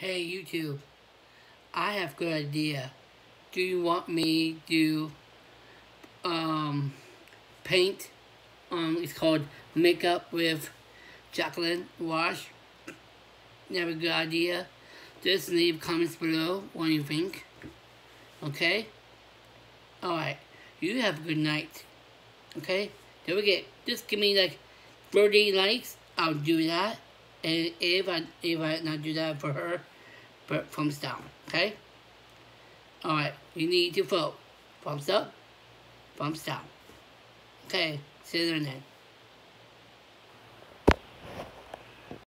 Hey YouTube, I have a good idea. Do you want me to paint? It's called Makeup with Jaclyn Resh. You have a good idea? Just leave comments below what you think. Okay? Alright. You have a good night. Okay? Don't forget, just give me like 30 likes. I'll do that. And if I not do that for her, but thumbs down, okay? Alright, you need to vote. Thumbs up, thumbs down. Okay, see you there then.